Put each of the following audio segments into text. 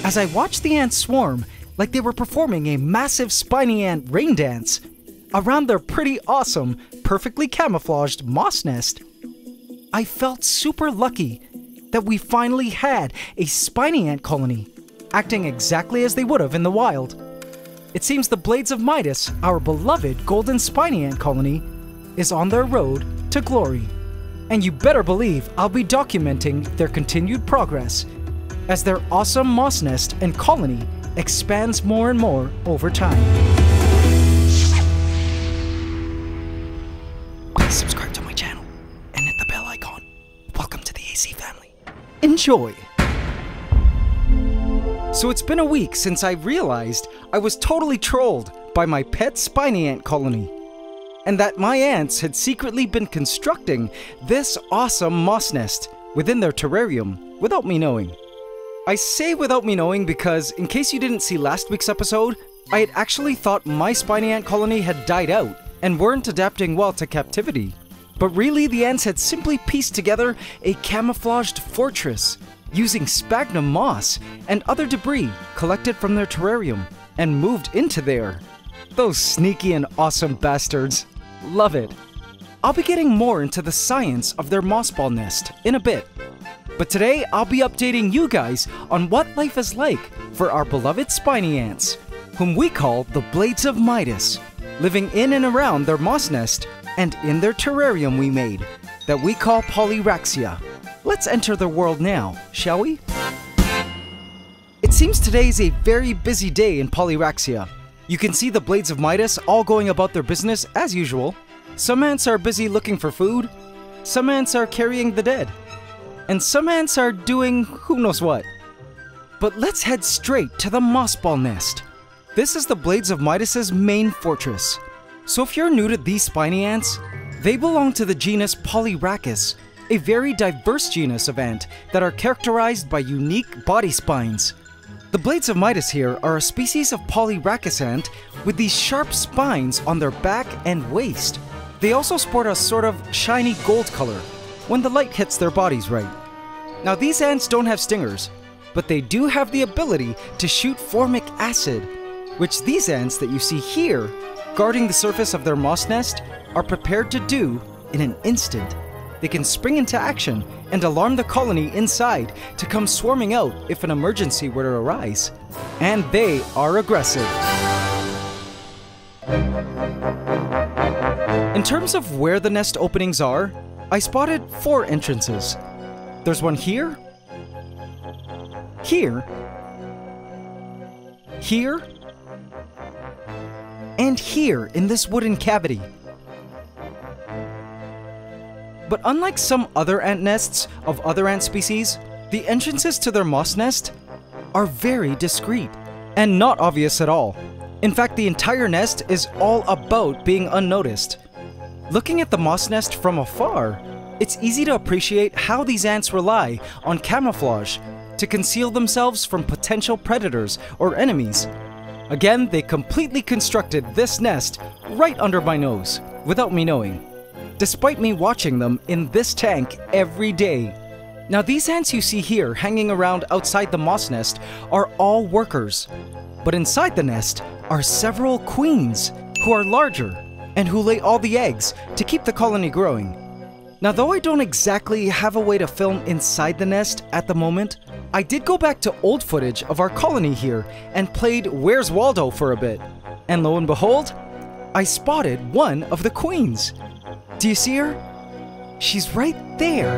as I watched the ants swarm like they were performing a massive spiny ant rain dance around their pretty awesome, perfectly camouflaged moss nest. I felt super lucky that we finally had a spiny ant colony, acting exactly as they would have in the wild. It seems the Blades of Midas, our beloved golden spiny ant colony, is on their road to glory. And you better believe I'll be documenting their continued progress as their awesome moss nest and colony expands more and more over time. Please subscribe to my channel and hit the bell icon. Welcome to the AC family. Enjoy! So it's been a week since I realized I was totally trolled by my pet spiny ant colony, and that my ants had secretly been constructing this awesome moss nest within their terrarium without me knowing. I say without me knowing because, in case you didn't see last week's episode, I had actually thought my spiny ant colony had died out and weren't adapting well to captivity. But really, the ants had simply pieced together a camouflaged fortress using sphagnum moss and other debris collected from their terrarium and moved into there. Those sneaky and awesome bastards. Love it. I'll be getting more into the science of their moss ball nest in a bit. But today, I'll be updating you guys on what life is like for our beloved spiny ants, whom we call the Blades of Midas, living in and around their moss nest and in their terrarium we made, that we call Polyrhachis. Let's enter their world now, shall we? It seems today is a very busy day in Polyrhachis. You can see the Blades of Midas all going about their business as usual. Some ants are busy looking for food, some ants are carrying the dead, and some ants are doing who knows what. But let's head straight to the moss ball nest. This is the Blades of Midas's main fortress. So if you're new to these spiny ants, they belong to the genus Polyrhachis, a very diverse genus of ant that are characterized by unique body spines. The Blades of Midas here are a species of Polyrhachis ant with these sharp spines on their back and waist. They also sport a sort of shiny gold color when the light hits their bodies right. Now these ants don't have stingers, but they do have the ability to shoot formic acid, which these ants that you see here, guarding the surface of their moss nest, are prepared to do in an instant. They can spring into action and alarm the colony inside to come swarming out if an emergency were to arise. And they are aggressive. In terms of where the nest openings are, I spotted 4 entrances. There's one here, here, here, and here in this wooden cavity. But unlike some other ant nests of other ant species, the entrances to their moss nest are very discreet and not obvious at all. In fact, the entire nest is all about being unnoticed. Looking at the moss nest from afar, it's easy to appreciate how these ants rely on camouflage to conceal themselves from potential predators or enemies. Again, they completely constructed this nest right under my nose, without me knowing, despite me watching them in this tank every day. Now these ants you see here hanging around outside the moss nest are all workers, but inside the nest are several queens who are larger and who lay all the eggs to keep the colony growing. Now though I don't exactly have a way to film inside the nest at the moment, I did go back to old footage of our colony here and played Where's Waldo for a bit, and lo and behold, I spotted one of the queens. Do you see her? She's right there.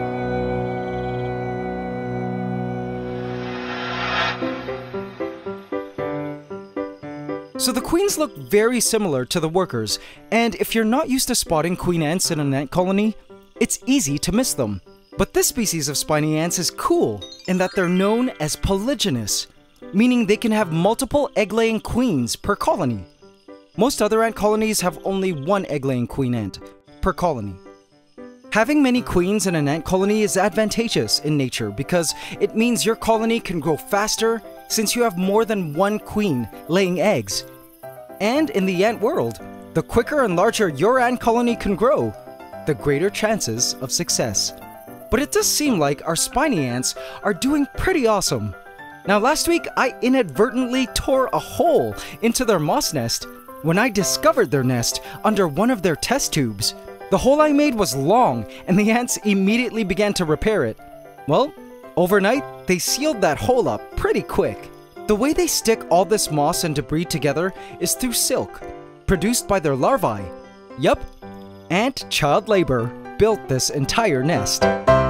So the queens look very similar to the workers, and if you're not used to spotting queen ants in an ant colony, it's easy to miss them. But this species of spiny ants is cool in that they're known as polygynous, meaning they can have multiple egg-laying queens per colony. Most other ant colonies have only one egg-laying queen ant per colony. Having many queens in an ant colony is advantageous in nature because it means your colony can grow faster since you have more than one queen laying eggs. And in the ant world, the quicker and larger your ant colony can grow, the greater chances of success. But it does seem like our spiny ants are doing pretty awesome. Now last week, I inadvertently tore a hole into their moss nest when I discovered their nest under one of their test tubes. The hole I made was long, and the ants immediately began to repair it. Well, overnight, they sealed that hole up pretty quick. The way they stick all this moss and debris together is through silk, produced by their larvae. Yup, ant child labor built this entire nest.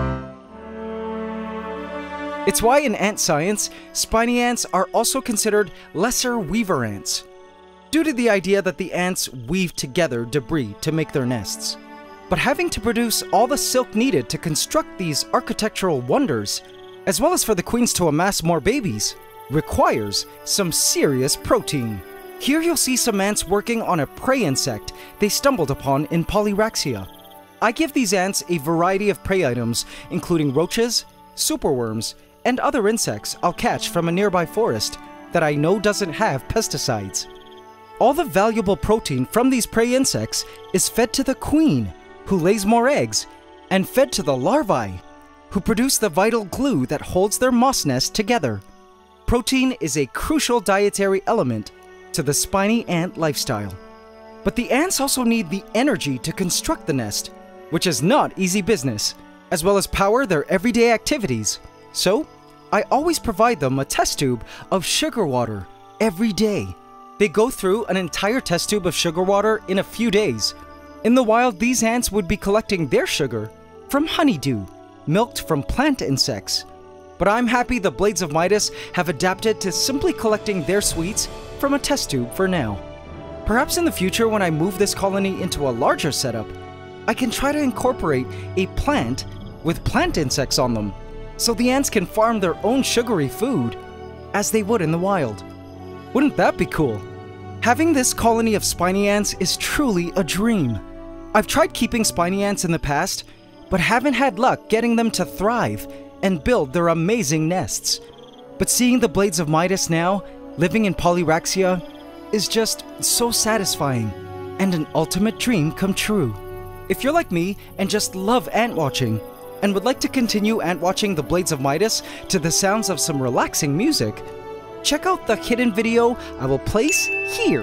It's why in ant science, spiny ants are also considered lesser weaver ants, due to the idea that the ants weave together debris to make their nests. But having to produce all the silk needed to construct these architectural wonders, as well as for the queens to amass more babies, requires some serious protein. Here you'll see some ants working on a prey insect they stumbled upon in Polyrhachis. I give these ants a variety of prey items, including roaches, superworms, and other insects I'll catch from a nearby forest that I know doesn't have pesticides. All the valuable protein from these prey insects is fed to the queen, who lays more eggs, and fed to the larvae, who produce the vital glue that holds their moss nest together. Protein is a crucial dietary element to the spiny ant lifestyle. But the ants also need the energy to construct the nest, which is not easy business, as well as power their everyday activities. So, I always provide them a test tube of sugar water every day. They go through an entire test tube of sugar water in a few days. In the wild, these ants would be collecting their sugar from honeydew, milked from plant insects. But I'm happy the Blades of Midas have adapted to simply collecting their sweets from a test tube for now. Perhaps in the future, when I move this colony into a larger setup, I can try to incorporate a plant with plant insects on them, so the ants can farm their own sugary food, as they would in the wild. Wouldn't that be cool? Having this colony of spiny ants is truly a dream. I've tried keeping spiny ants in the past, but haven't had luck getting them to thrive and build their amazing nests. But seeing the Blades of Midas now, living in Polyrhachis, is just so satisfying and an ultimate dream come true. If you're like me and just love ant watching, and would like to continue ant watching the Blades of Midas to the sounds of some relaxing music, check out the hidden video I will place here.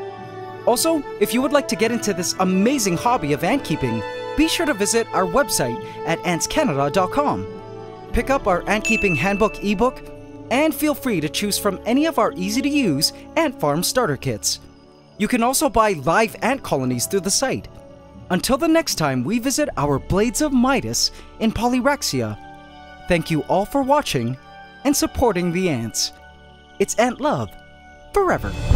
Also, if you would like to get into this amazing hobby of ant keeping, be sure to visit our website at AntsCanada.com. Pick up our ant keeping handbook ebook, and feel free to choose from any of our easy-to-use ant farm starter kits. You can also buy live ant colonies through the site. Until the next time we visit our Blades of Midas in Polyrhachis, thank you all for watching and supporting the ants. It's ant love forever.